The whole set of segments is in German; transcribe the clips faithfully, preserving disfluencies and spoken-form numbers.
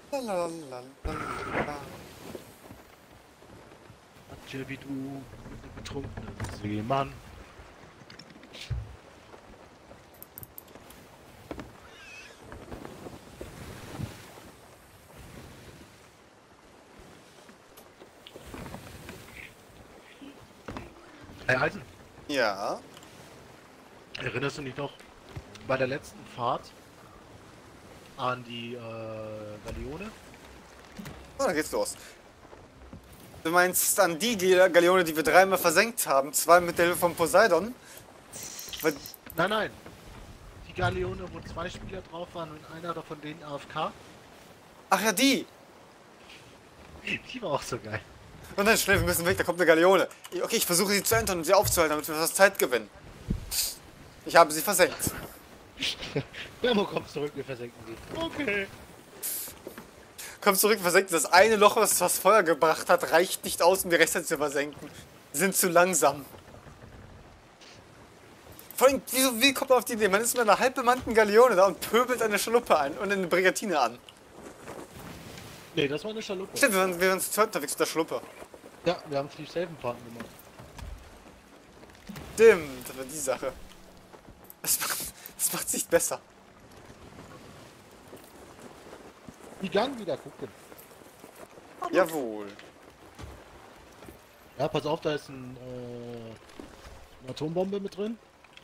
Lalalala. Manche wie du, betrunkene Seemann. Hey Eisen, Ja. erinnerst du dich noch bei der letzten Fahrt an die äh, Galeone? Oh, dann geht's los. Du meinst an die Gal- Galeone, die wir dreimal versenkt haben? Zwei mit der Hilfe von Poseidon? Weil, Nein, nein. Die Galeone, wo zwei Spieler drauf waren und einer von denen A F K. ach ja, die! Die war auch so geil. Und dann schnell, wir müssen weg, da kommt eine Galeone. Okay, ich versuche sie zu entern und sie aufzuhalten, damit wir etwas Zeit gewinnen. Ich habe sie versenkt. Memo, kommst zurück, wir versenken sie. Okay. Komm zurück, versenken. Das eine Loch, was das Feuer gebracht hat, reicht nicht aus, um die Reste zu versenken. Sie sind zu langsam. Vor allem, wieso, wie kommt man auf die Idee? Man ist mit einer halb bemannten Galeone da und pöbelt eine Schaluppe an und eine Brigantine an. Nee, das war eine Schaluppe. Stimmt, wir waren, wir waren zu zweit unterwegs mit der Schaluppe. Ja, wir haben Steve Savenparten gemacht. Stimmt, das war die Sache. Das macht, das macht's nicht besser. Die Gang wieder gucken. Jawohl. Ja, pass auf, da ist ein, äh, eine Atombombe mit drin.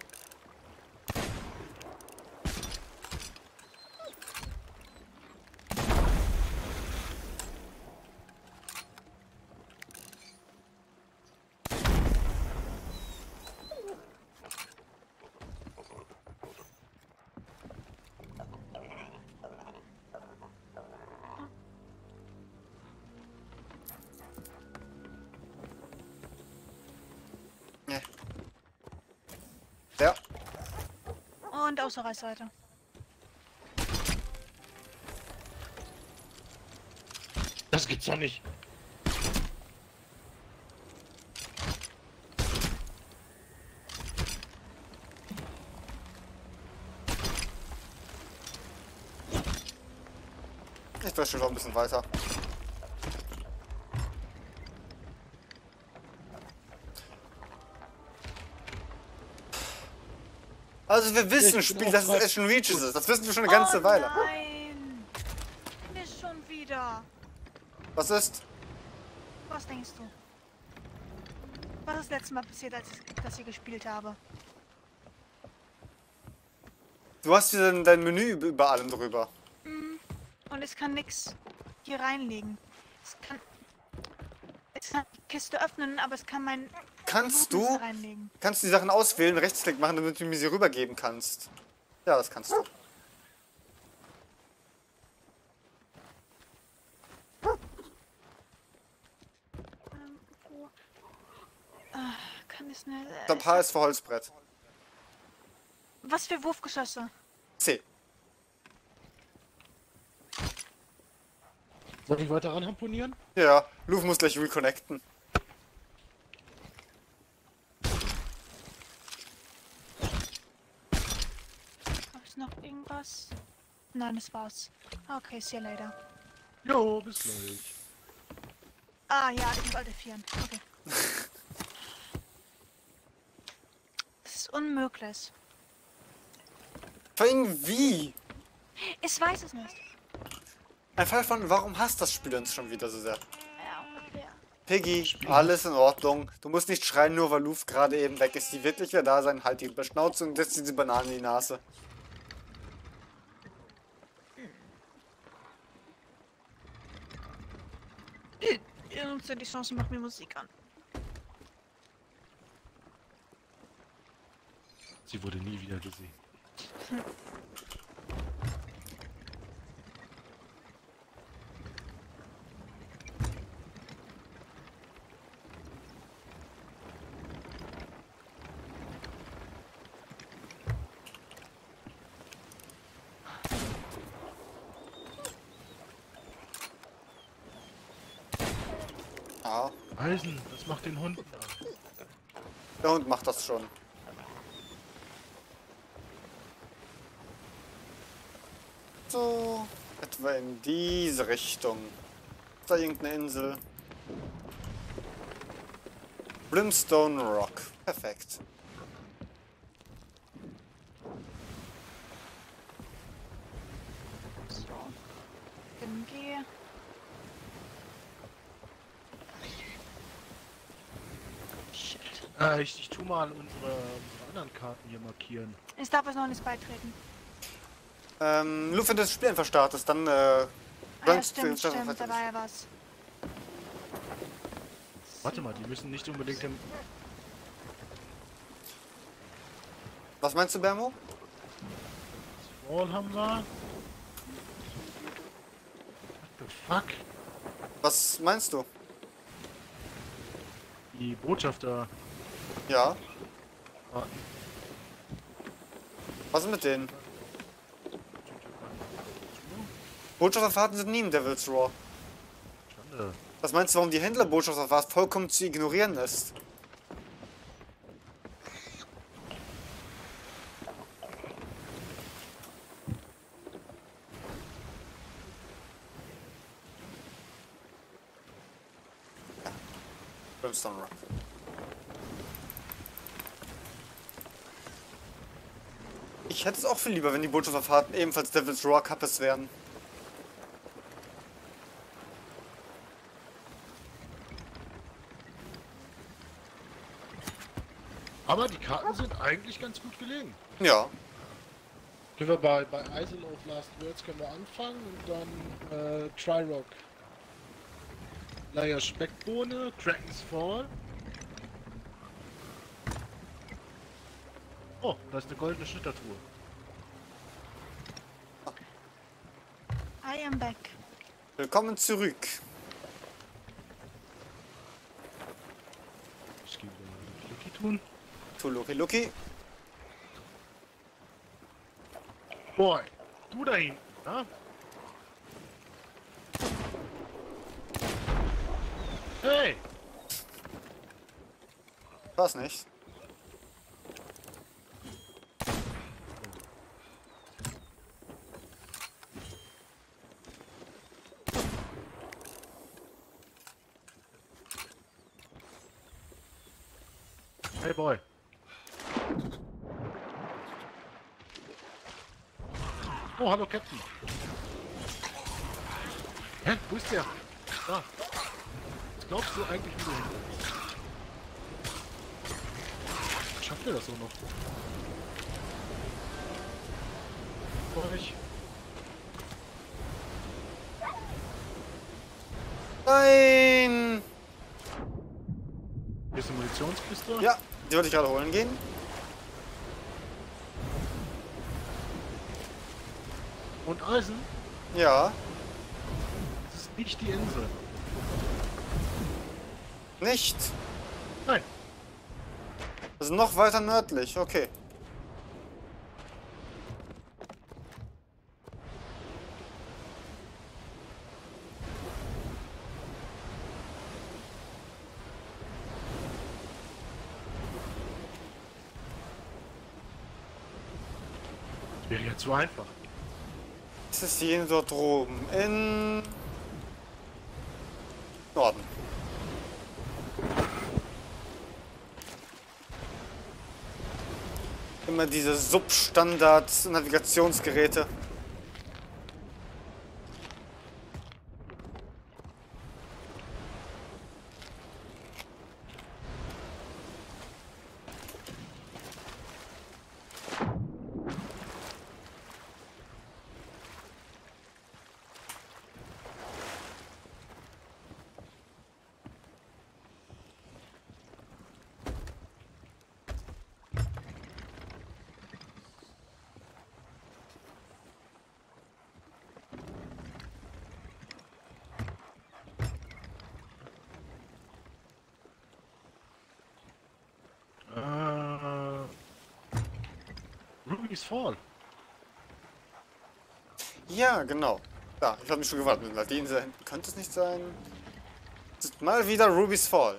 Ja. Ja. Und außer Reißseite. Das gibt's doch nicht. Ich möchte noch ein bisschen weiter. Also wir wissen, Ich bin Spiel, auch dass es bereit. Action Reaches ist. Das wissen wir schon eine ganze oh, Weile. Nein! Nicht schon wieder. Was ist? Was denkst du? Was ist das letzte Mal passiert, als ich das hier gespielt habe? Du hast hier dein, dein Menü über allem drüber. Und es kann nichts hier reinlegen. Es kann, es kann die Kiste öffnen, aber es kann mein Kannst Blut nicht du, reinlegen. kannst du die Sachen auswählen, Rechtsklick machen, damit du mir sie rübergeben kannst? Ja, das kannst du. Ähm, wo? Ah, kann es eine... Ich glaube, H ist für Holzbrett. Was für Wurfgeschosse? C. Soll ich weiter ranhamponieren? Ja, Luke muss gleich reconnecten. Gab es noch irgendwas? Nein, das war's. Okay, see you later. Jo, bis gleich. Ah ja, ich wollte vieren. Okay. Das ist unmöglich. Vor allem wie? Ich weiß es nicht. Ein Fall von, warum hasst das Spiel uns schon wieder so sehr? Ja, ungefähr. Piggy, alles in Ordnung. Du musst nicht schreien, nur weil Luft gerade eben weg ist. Die wird nicht wieder da sein. Halt die Beschnauze und setzt diese Banane in die Nase. Ihr nutzt ja die Chance, macht mir Musik an. Sie wurde nie wieder gesehen. Ja, Eisen, das macht den Hund an. der Hund macht das schon. So, Etwa in diese Richtung. Ist da irgendeine Insel? Brimstone Rock. Perfekt. So. M G. Shit. Äh, ich, ich tu mal unsere, unsere anderen Karten hier markieren. Ich darf es noch nicht beitreten. Ähm, nur wenn du das Spiel einfach startest, dann, äh... Ah, ja, rankst stimmt, du- stimmt, da war ja was. Warte mal, die müssen nicht unbedingt im... Was meinst du, Bermo? Wall haben wir. What the fuck? Was meinst du? Die Botschafter. Ja. warten. Was ist mit denen? Botschafterfahrten sind nie im Devil's Roar. Schande. Was meinst du, warum die Händlerbotschafterfahrt vollkommen zu ignorieren ist? Ja. Brimstone Rock. Ich hätte es auch viel lieber, wenn die Botschafterfahrten ebenfalls Devil's Roar Kappes wären. Aber die Karten sind eigentlich ganz gut gelegen. Ja. Können wir bei, bei Isle of Last Words können wir anfangen und dann äh, Tri-Rock. Leier Speckbohne, Kraken's Fall. Oh, da ist eine goldene Schnittertruhe. I am back. Willkommen zurück. Ich gehe wieder Flicky tun. To Lucky Lucky. Boy, du da hinten, na? Hey! Was nicht? Hey Boy. Oh, hallo Captain. Hä? Wo ist der? Da. Was glaubst du eigentlich, wie du hinkommst? Schafft er das so noch? Euch. Nein! Hier ist eine Munitionskiste. Ja, die wollte ich gerade holen gehen. Und Eisen. Ja. Das ist nicht die Insel. Nicht. Nein. Also noch weiter nördlich, okay. Das wäre ja zu einfach. Das ist die Insel dort droben. In Norden. Immer diese Substandard-Navigationsgeräte. Äh, Ruby's Fall. Ja, genau. Ja, ich habe mich schon gewartet. Weil die Insel hinten könnte es nicht sein. Es ist mal wieder Ruby's Fall.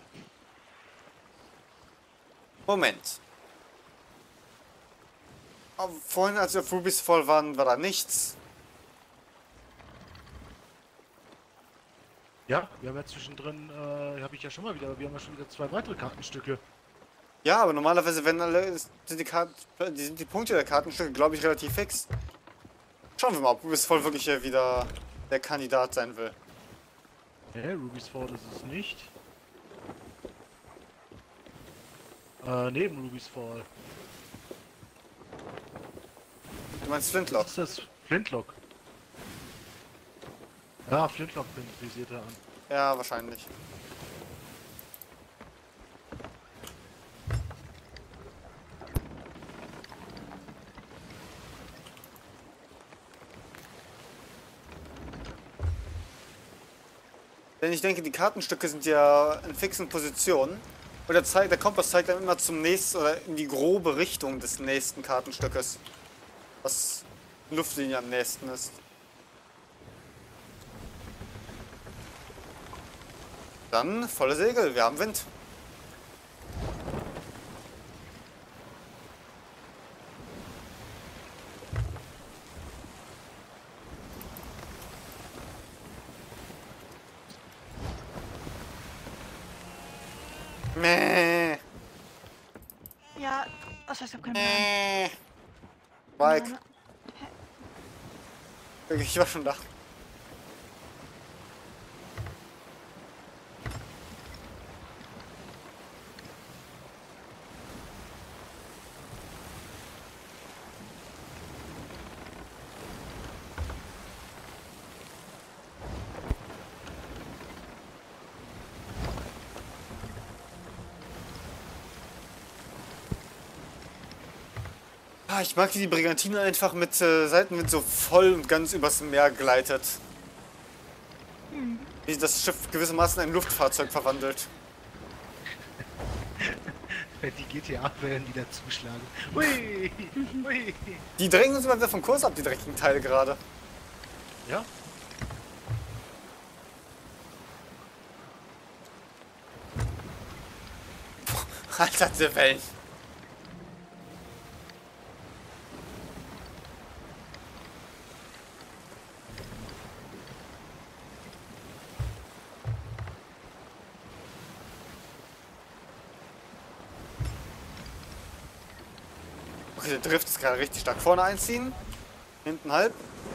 Moment. Aber vorhin, als wir auf Ruby's Fall waren, war da nichts. Ja, wir haben ja zwischendrin, äh, habe ich ja schon mal wieder, wir haben ja schon wieder zwei weitere Kartenstücke. Ja, aber normalerweise werden alle, sind die, Karten, die, sind die Punkte der Kartenstücke, glaube ich, relativ fix. Schauen wir mal, ob Ruby's Fall wirklich hier wieder der Kandidat sein will. Hä, Ruby's Fall ist es nicht. Äh, neben Ruby's Fall. Du meinst Flintlock? Was ist das? Flintlock. Ja, Flintlock visiert er an. Ja, wahrscheinlich. Denn ich denke, die Kartenstücke sind ja in fixen Positionen. Und der, zeigt, der Kompass zeigt dann immer zum nächsten oder in die grobe Richtung des nächsten Kartenstückes. Was Luftlinie am nächsten ist. Dann volle Segel, wir haben Wind. Mäh. Ja, was heißt, ich hab keine Mäh. Banane. Mike, ich war schon da. Ah, ich mag, wie die Brigantine einfach mit äh, Seitenwind so voll und ganz übers Meer gleitet. Hm. Wie das Schiff gewissermaßen in ein Luftfahrzeug verwandelt. Die G T A werden wieder zuschlagen. Hui! Hui! Die drängen uns immer wieder vom Kurs ab, die dreckigen Teile gerade. Ja? Alter, diese Wellen. Okay, der Drift ist gerade richtig stark. Vorne einziehen, hinten halb.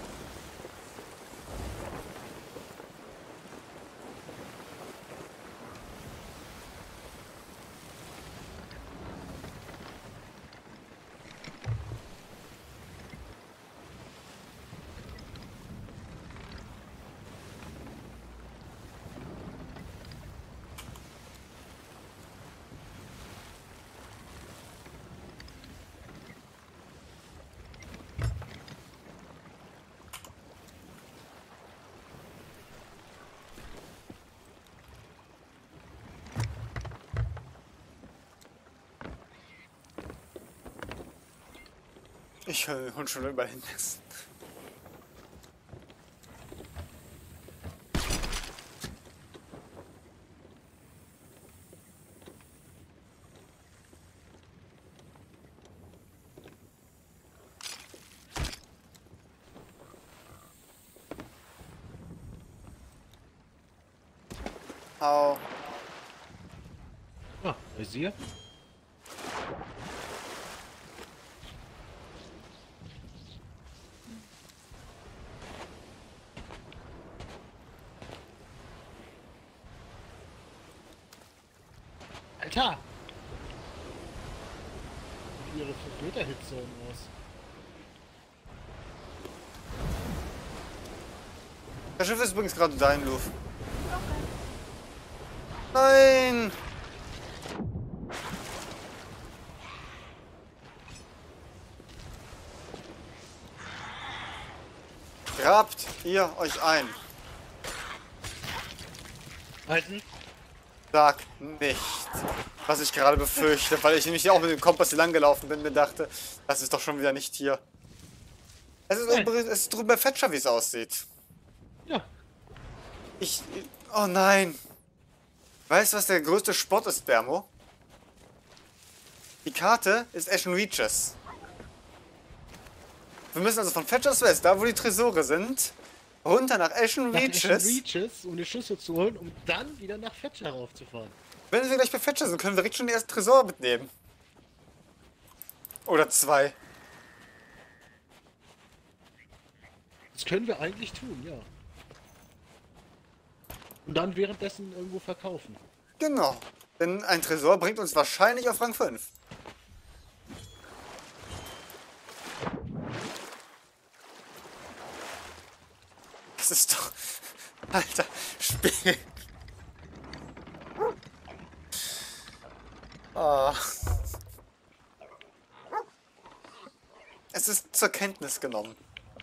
Ich höre den Hund schon überall hinlassen. Au. Ah, ich sehe. Alter! Wie ihre fünf Meter Hitzonen aus. Das Schiff ist übrigens gerade dein, Luft. Nein! Grabt ihr euch ein? Halten! Sag nicht, was ich gerade befürchte, weil ich nämlich auch mit dem Kompass hier lang gelaufen bin und mir dachte, das ist doch schon wieder nicht hier. Es ist, Nein. übrigens- es ist drüber fetscher, wie es aussieht. Ja. Ich... Oh nein. Weißt du, was der größte Sport ist, Bermo? Die Karte ist Ashen Reaches. Wir müssen also von Fetchers West, da wo die Tresore sind, runter nach Ashen nach Ashen Reaches. Reaches, um die Schüsse zu holen, um dann wieder nach Fetcher raufzufahren. Wenn wir gleich bei Fetcher sind, können wir direkt schon den ersten Tresor mitnehmen. Oder zwei. Das können wir eigentlich tun, ja. Und dann währenddessen irgendwo verkaufen. Genau. Denn ein Tresor bringt uns wahrscheinlich auf Rang fünf. Das ist doch... Alter, Spiel. Ah. Es ist zur Kenntnis genommen.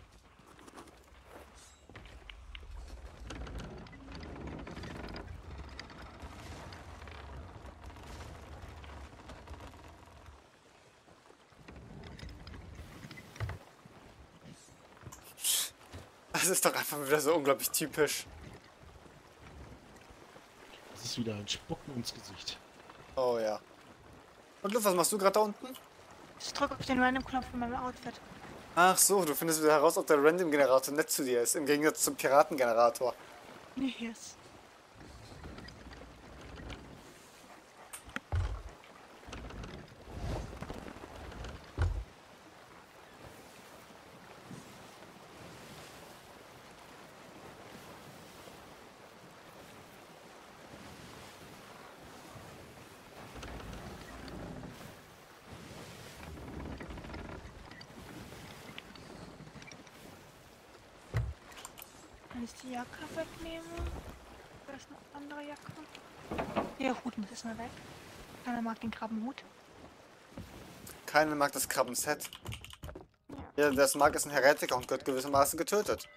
Das ist doch einfach wieder so unglaublich typisch. Das ist wieder ein Spucken ins Gesicht. Oh ja. Und Luft, was machst du gerade da unten? Ich drücke auf den Random-Knopf von meinem Outfit. Ach so, du findest wieder heraus, ob der Random-Generator nett zu dir ist, im Gegensatz zum Piratengenerator. Yes. Kann ich die Jacke wegnehmen? Da ist eine andere Jacke. Der Hut muss jetzt mal weg. Keiner mag den Krabbenhut. Keiner mag das Krabbenset. Ja, das mag ist ein Heretiker und wird gewissermaßen getötet.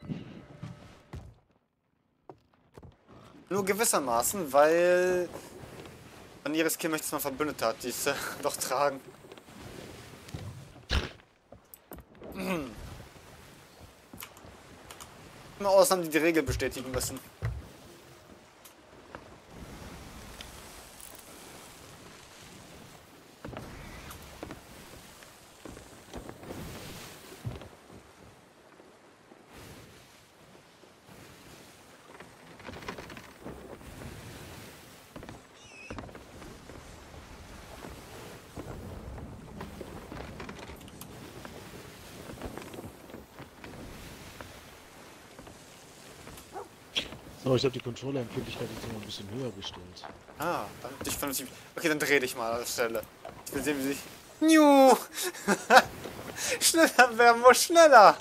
Nur gewissermaßen, weil an ihres Kind möchte es mal verbündet hat, die es äh, doch tragen. Hm. Immer Ausnahmen, die die Regel bestätigen müssen. So, ich habe die Controller-Empfindlichkeit jetzt noch ein bisschen höher gestellt. Ah, dann dich vernünftig. Okay, dann dreh dich mal an der Stelle. Ich will sehen, wie sich. Niu! Schneller, wer muss schneller?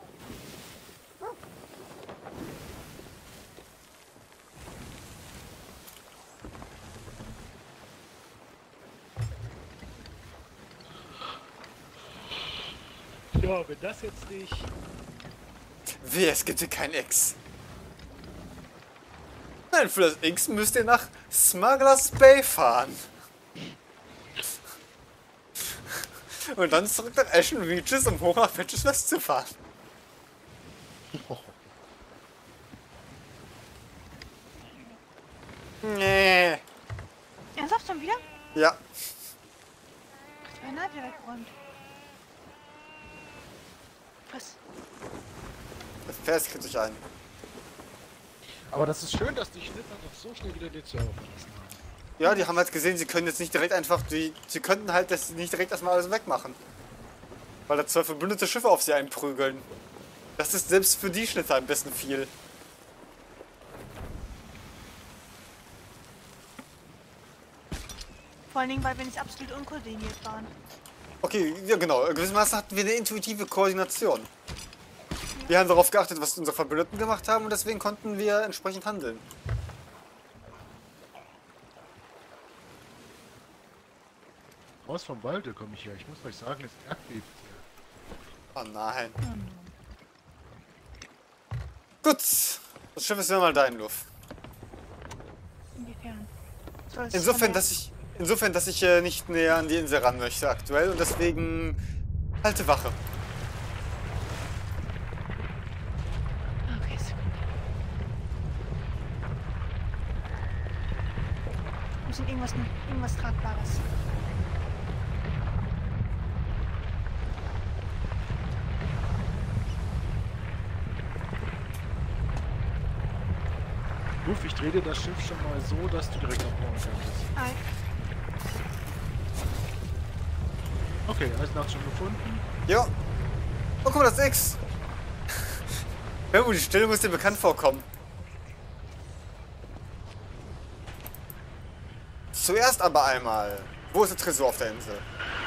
Ja, wenn das jetzt nicht... Wehe, es gibt hier kein X. Nein, für das X müsst ihr nach Smugglers Bay fahren. Und dann zurück nach Ashen Reaches, um hoch nach Fetches West zu fahren. Oh. Nee. Ernsthaft schon wieder? Ja. Ach, die Navi weggeräumt. Was? Das Vers kriegt sich ein. Aber das ist schön, dass die Schnitter doch so schnell wieder den Server verlassen haben. Ja, die haben halt gesehen, sie können jetzt nicht direkt einfach, die, sie könnten halt das nicht direkt erstmal alles wegmachen. Weil da zwei verbündete Schiffe auf sie einprügeln. Das ist selbst für die Schnitter ein bisschen viel. Vor allen Dingen, weil wir nicht absolut unkoordiniert waren. Okay, ja genau, gewissermaßen hatten wir eine intuitive Koordination. Wir haben darauf geachtet, was unsere Verbündeten gemacht haben und deswegen konnten wir entsprechend handeln. Raus vom Walde komme ich her. Ich muss euch sagen, es erdbebt hier. Oh nein. Gut, das Schiff ist wieder mal dein, Luff. Inwiefern? Soll es Insofern, von der- dass ich, insofern, dass ich äh, nicht näher an die Insel ran möchte aktuell und deswegen halte Wache. Okay, Sekunde. Wir müssen irgendwas, irgendwas Tragbares. Ruf, ich drehe dir das Schiff schon mal so, dass du direkt abbauen kannst. Hi. Okay, Eisenach schon gefunden. Ja. Oh, guck mal, das X. Irgendwo die Stille muss dir bekannt vorkommen. Zuerst aber einmal. Wo ist der Tresor auf der Insel?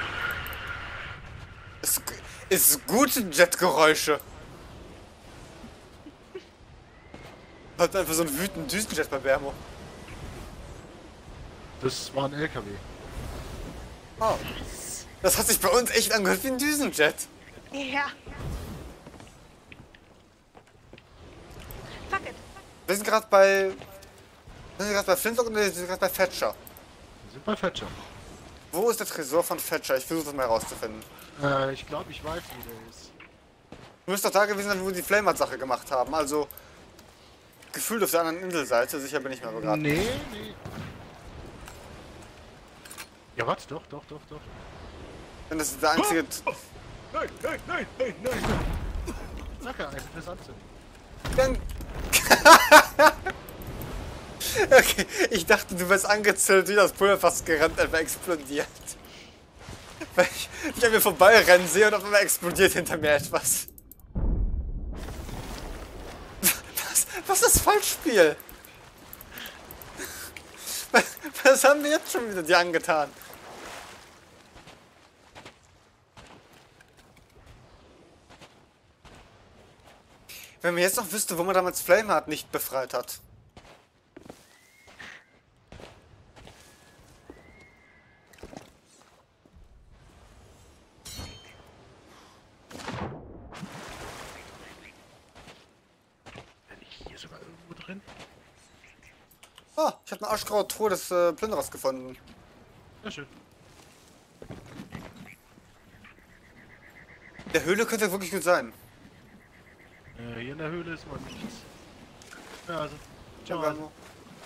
Ist, ist gute Jetgeräusche. Hat einfach so einen wütenden Düsenjet bei Bermo. Das war ein L K W. Oh. Das hat sich bei uns echt angehört wie ein Düsenjet. Ja. Fuck it. Wir sind gerade bei... Wir sind gerade bei Flintlock und wir sind gerade bei Thatcher. Wir sind bei Fetcher. Wo ist der Tresor von Thatcher? Ich versuche das mal herauszufinden. Äh, ich glaube, ich weiß, wo der ist. Du müsst doch da gewesen sein, wo die Flamer-Sache gemacht haben. Also... Gefühlt auf der anderen Inselseite. Sicher bin ich mir aber gerade. Nee, nee. Ja, was? Doch, doch, doch, doch. Denn das ist der einzige... Nein, nein, nein, nein, nein. Sag ja, einfach fürs Anzünden. Dann... Okay, ich dachte, du wärst angezündet, wie das Pulverfass gerannt, einfach explodiert. Weil ich, ich an mir vorbeirennen sehe und auf einmal explodiert hinter mir etwas. Was, was ist das Falschspiel? Was, was haben wir jetzt schon wieder dir angetan? Wenn man jetzt noch wüsste, wo man damals Flameheart nicht befreit hat. Bin ich hier sogar irgendwo drin? Ah, ich habe eine arschgraue Truhe des äh, Plünderers gefunden. Ja, schön. Der Höhle könnte wirklich gut sein. Äh, hier in der Höhle ist mal nichts. Ja, also. Ciao. Ja, Also.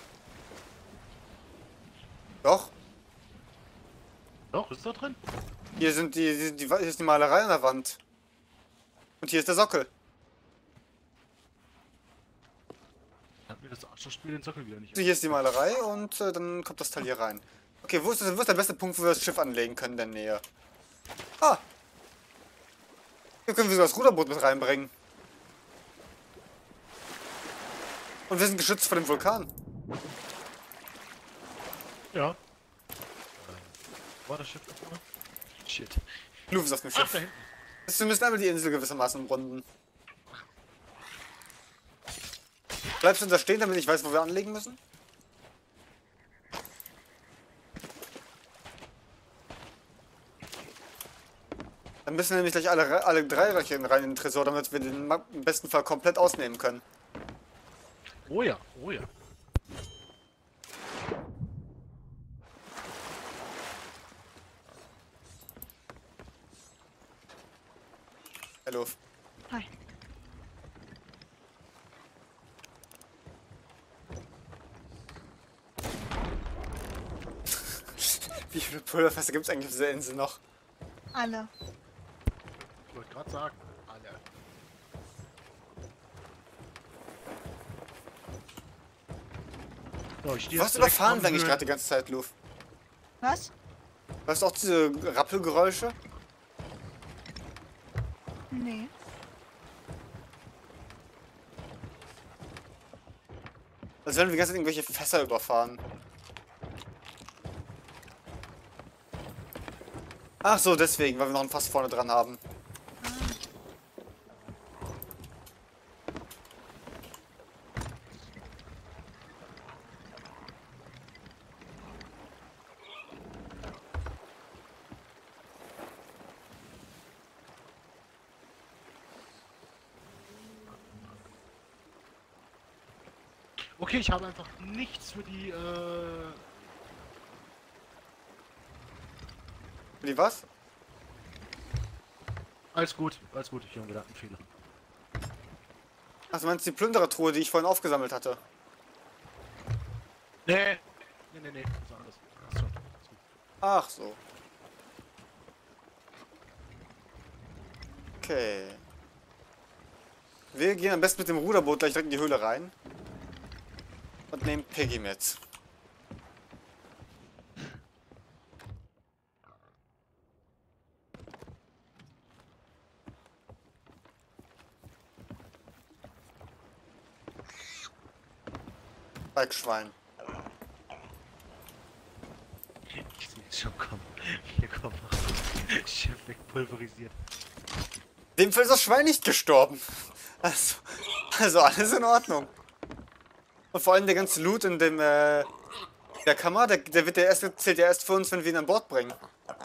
Doch, Doch, ist da drin? hier sind die, die, die, hier ist die Malerei an der Wand. Und hier ist der Sockel. Hat mir das Arschlochspiel den Sockel wieder nicht. Also hier ist die Malerei und äh, dann kommt das Teil hier rein. Okay, wo ist, das, wo ist der beste Punkt, wo wir das Schiff anlegen können in der Nähe? Ah! Hier können wir sogar das Ruderboot mit reinbringen. Und wir sind geschützt vor dem Vulkan. Ja. War das Schiff nochmal? Shit. Luft ist auf dem Ach, Schiff. da hinten. Wir müssen einmal die Insel gewissermaßen umrunden. Bleibst du da stehen, damit ich weiß, wo wir anlegen müssen? Dann müssen wir nämlich gleich alle, alle drei Raketen rein in den Tresor, damit wir den im besten Fall komplett ausnehmen können. Oh ja, oh ja. Hallo. Hi. Wie viele Pulverfässer gibt es eigentlich auf dieser Insel noch? Alle. Ich wollte gerade sagen, alle. So, ich stehe Was jetzt direkt überfahren am wir eigentlich Höhen- gerade die ganze Zeit, Luft? Was? Hörst du auch diese Rappelgeräusche? Nee. Als wenn wir die ganze Zeit irgendwelche Fässer überfahren. Ach so, deswegen, weil wir noch ein Fass vorne dran haben. Okay, ich habe einfach nichts für die, äh... Die was? Alles gut, alles gut, ich habe gedacht, ein Fehler. Ach, du meinst die Plünderertruhe, die ich vorhin aufgesammelt hatte? Nee, nee, nee, nee, was anderes. Ach so, ist gut. Ach so. Okay. Wir gehen am besten mit dem Ruderboot gleich direkt in die Höhle rein. Und nehmen Piggy mit. Balkschwein. Ich sehe es schon kommen. Hier kommt Chef wegpulverisiert. In dem Fall ist das Schwein nicht gestorben. Also, also alles in Ordnung. Und vor allem der ganze Loot in dem, äh, der Kammer, der, der wird der erst, zählt ja erst für uns, wenn wir ihn an Bord bringen.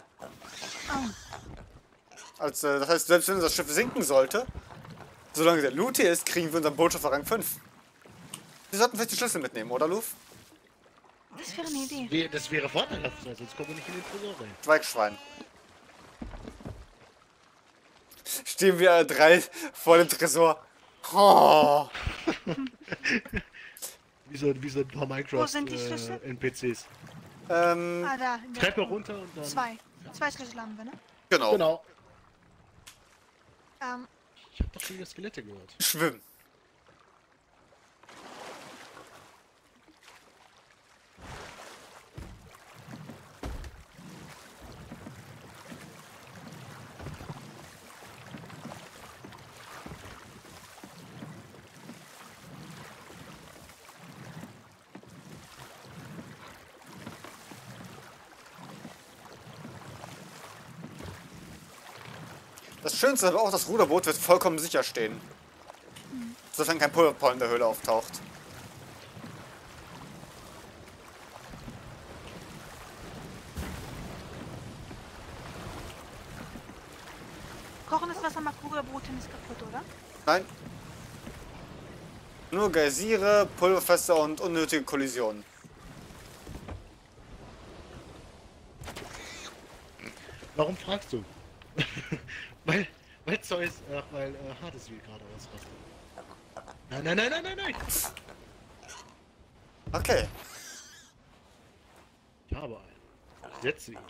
Also, das heißt, selbst wenn unser Schiff sinken sollte, solange der Loot hier ist, kriegen wir unseren Botschafter Rang fünf. Wir sollten vielleicht die Schlüssel mitnehmen, oder, Luf? Das wäre eine Idee. Wär- Das wäre vorteilhaft, sonst kommen wir nicht in den Tresor rein. Schweigschwein. Stehen wir alle drei vor dem Tresor. Oh. Wie so, wie so ein paar Wo sind die Schlüssel? Minecraft-N P Cs. Ähm, Ah, da. in der- Treppe runter und dann... Zwei. Zwei Schlüssel haben wir, ne? genau. Genau. Ähm, Ich hab doch schon wieder Skelette gehört. Schwimmen. Das Schönste ist aber auch, das Ruderboot wird vollkommen sicher stehen. Sofern kein Pulverpollen in der Höhle auftaucht. kochendes Wasser macht Ruderboote nicht kaputt, oder? Nein. Nur Geysire, Pulverfässer und unnötige Kollisionen. Warum fragst du? weil, weil Zeus, ach, weil äh, Hardesville gerade ausrastet. Nein, nein, nein, nein, nein, nein! Okay. Ich habe einen. Ich setze ihn.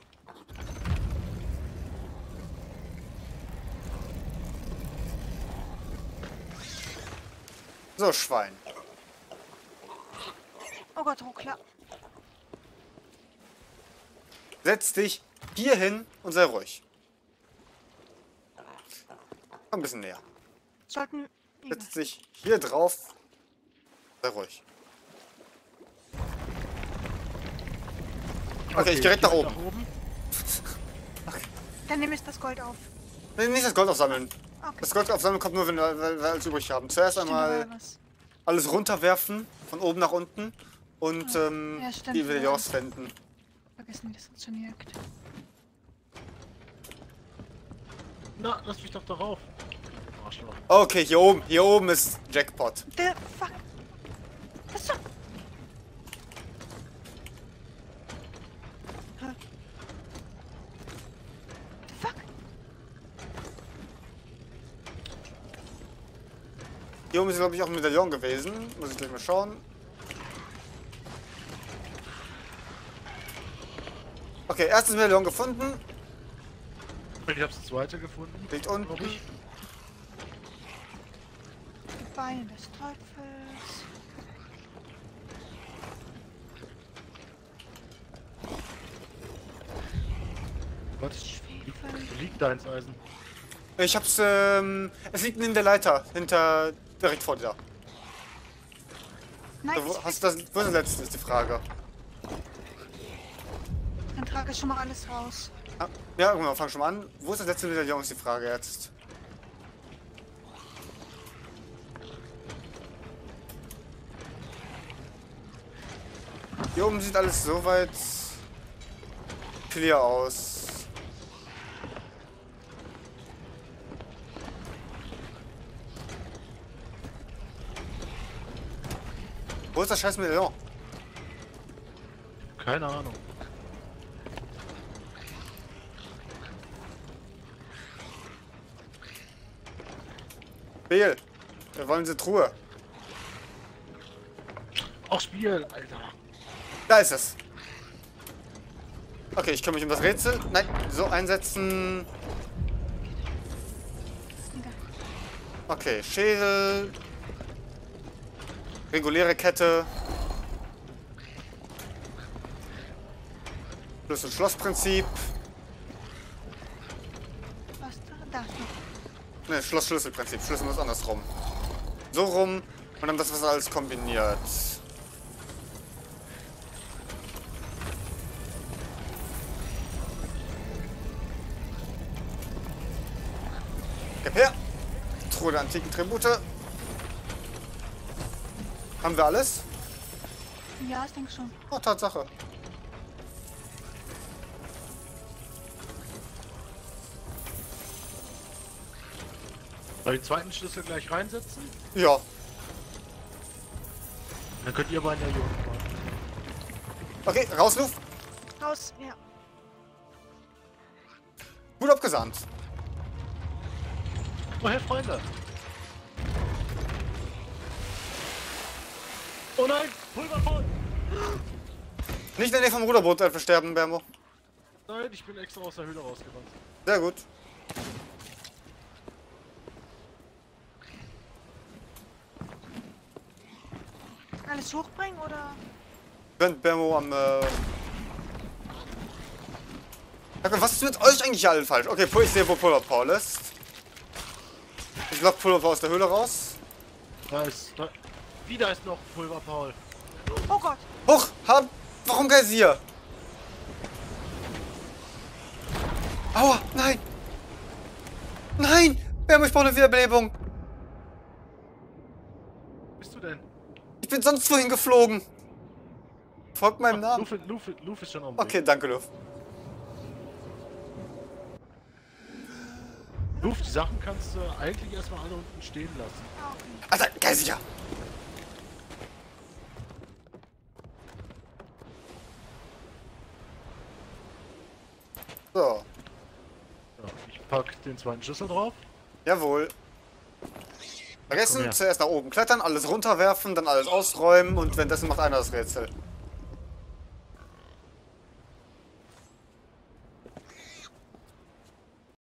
So, Schwein. Oh Gott, Ruckler. Setz dich hier hin und sei ruhig. Komm ein bisschen näher. Sollten... Setz dich hier drauf. Sei ruhig. Okay, ich geh direkt nach oben. Dann nehme ich das Gold auf. Nee, nicht das Gold aufsammeln. Okay. Das Gold aufsammeln kommt nur, wenn wir, wenn wir alles übrig haben. Zuerst Stimmt, einmal aber was. alles runterwerfen, von oben nach unten. Und ähm, Ja, stimmt, die ja. Videos finden. Vergessen, wie das funktioniert. Na, lass mich doch darauf. Arschloch. Okay, hier oben, hier oben ist Jackpot. The fuck? Was so? Hä? The fuck? Hier oben ist, glaube ich, auch ein Medaillon gewesen. Muss ich gleich mal schauen. Okay, erstes Medaillon gefunden. Ich hab's das zweite gefunden. Liegt glaub unten. ich. Die Beine des Teufels. Was? Schwefel. Liegt da ins Eisen? Ich hab's, ähm, es liegt neben der Leiter, hinter, direkt vor dir. Nein, Wo, ich, hast du das, wo ist das letzte, ist die Frage. dann trage ich schon mal alles raus. Ah, ja, guck mal, fang schon mal an. Wo ist das letzte Medaillon, ist die Frage jetzt. Hier oben sieht alles soweit clear aus. Wo ist das scheiß Medaillon? Keine Ahnung. Beel, wir wollen diese Truhe. Auch Spiel, Alter. Da ist es. Okay, ich kümmere mich um das Rätsel. Nein, so einsetzen. Okay, Schädel. Reguläre Kette. Schlüssel-Schloss-Prinzip. Was da? Da ist noch. Ne, Schloss-Schlüssel-Prinzip. Schlüssel muss andersrum. So rum und dann das, was alles kombiniert. Gib her! Truhe der antiken Tribute. Haben wir alles? Ja, ich denke schon. Oh, Tatsache. Soll ich den zweiten Schlüssel gleich reinsetzen? Ja. Dann könnt ihr beiden ja hier unten machen. Okay, raus, Luft. Raus, ja. Gut abgesandt. Oh, hey, Freunde! Oh nein! Pulverboot! Nicht in der Nähe vom Ruderboot äh, versterben, Bermo. Nein, ich bin extra aus der Höhle rausgerannt. Sehr gut. Alles hochbringen oder? Könnt Bermo am... Äh okay, was ist mit euch eigentlich allen falsch? Okay, ich sehe, wo Pulver Paul ist. Ich lock Pulver Paul aus der Höhle raus. Da ist... Da, wieder ist noch Pulver, Paul. Oh Gott! Hoch! Hab, warum Geysir? Aua! Nein! Nein! Bermo, ich brauche eine Wiederbelebung. Wo bist du denn? Ich bin sonst wohin geflogen. Folgt meinem Namen. Luft, Luft, Luft ist schon am Weg. Okay, danke, Luft. Luft, die Sachen kannst du eigentlich erstmal alle unten stehen lassen. Ah, okay. Alter, Geysir! So, Ja, ich pack den zweiten Schlüssel drauf. jawohl. Komm Vergessen, her. zuerst nach oben klettern, alles runterwerfen, dann alles ausräumen und währenddessen macht einer das Rätsel.